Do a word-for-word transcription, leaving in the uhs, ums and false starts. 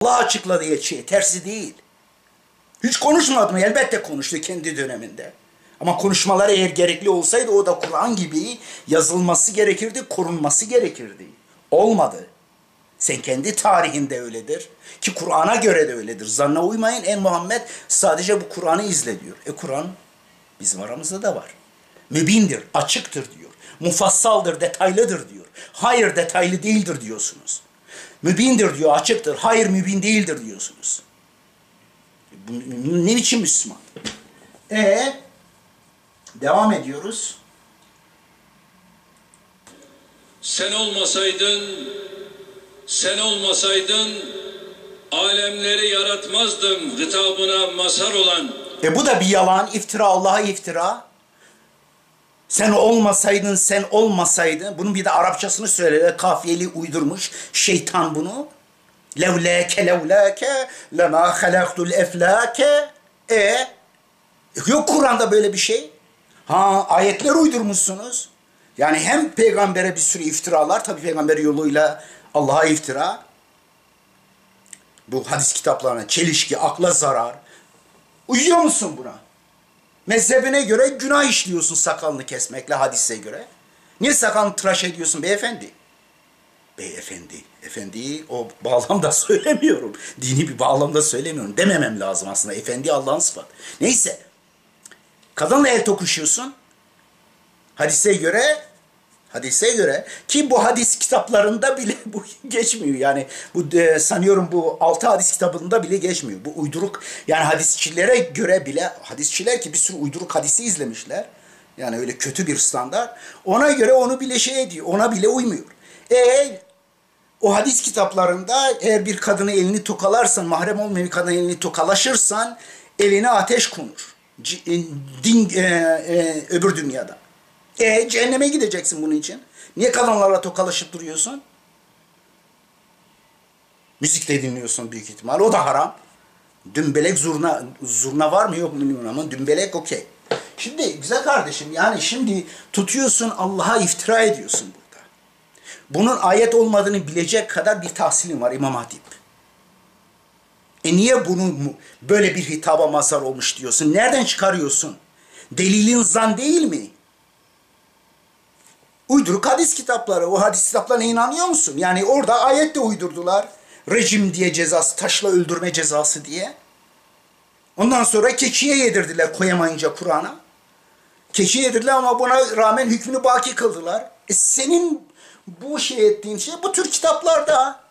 Allah açıkladığı şey, tersi değil. Hiç konuşmadı mı? Elbette konuştu kendi döneminde. Ama konuşmalar eğer gerekli olsaydı o da Kur'an gibi yazılması gerekirdi, korunması gerekirdi. Olmadı. Sen kendi tarihinde öyledir. Ki Kur'an'a göre de öyledir. Zanna uymayın, en Muhammed sadece bu Kur'an'ı izle diyor. E Kur'an bizim aramızda da var. Mübindir, açıktır diyor. Mufassaldır, detaylıdır diyor. Hayır detaylı değildir diyorsunuz. Mübindir diyor, açıktır. Hayır mübin değildir diyorsunuz. Bu ne biçim Müslüman? E devam ediyoruz. Sen olmasaydın, sen olmasaydın alemleri yaratmazdım hitabına mazhar olan. E bu da bir yalan, iftira, Allah'a iftira. Sen olmasaydın, sen olmasaydın. Bunun bir de Arapçasını söyle, kafiyeli uydurmuş şeytan bunu. Levlâke levlâke lemâ halaktul eflâke. E yok Kur'an'da böyle bir şey. Ha ayetler uydurmuşsunuz. Yani hem peygambere bir sürü iftiralar, tabi peygamber yoluyla Allah'a iftira. Bu hadis kitaplarına çelişki, akla zarar. Uyuyor musun buna? Mezhebine göre günah işliyorsun sakalını kesmekle hadise göre. Niye sakalını tıraş ediyorsun beyefendi? Beyefendi, efendi o bağlamda söylemiyorum. Dini bir bağlamda söylemiyorum. Dememem lazım aslında. Efendi Allah'ın sıfatı. Neyse. Kadınla el tokuşuyorsun. Hadise göre, hadise göre ki bu hadis kitaplarında bile bu geçmiyor. Yani bu e, sanıyorum bu altı hadis kitabında bile geçmiyor. Bu uyduruk yani hadisçilere göre bile hadisçiler ki bir sürü uyduruk hadisi izlemişler. Yani öyle kötü bir standart. Ona göre onu bile şey ediyor. Ona bile uymuyor. E o hadis kitaplarında eğer bir kadını elini tokalarsan, mahrem olmayan bir kadının elini tokalaşırsan eline ateş konur. C din, e, e, öbür dünyada. E cehenneme gideceksin bunun için. Niye kadınlarla tokalaşıp duruyorsun? Müzik de dinliyorsun büyük ihtimal. O da haram. Dümbelek zurna, zurna var mı yok mu bilmiyorum ama dümbelek okey. Şimdi güzel kardeşim yani şimdi tutuyorsun Allah'a iftira ediyorsun burada. Bunun ayet olmadığını bilecek kadar bir tahsilin var İmam Hatip. E niye bunun böyle bir hitaba mazhar olmuş diyorsun? Nereden çıkarıyorsun? Delilin zan değil mi? Uyduruk hadis kitapları. O hadis kitaplarına inanıyor musun? Yani orada ayet de uydurdular. Rejim diye cezası, taşla öldürme cezası diye. Ondan sonra keçiye yedirdiler koyamayınca Kur'an'a. Keçi yedirdiler ama buna rağmen hükmünü baki kıldılar. E senin bu şey ettiğin şey bu tür kitaplarda.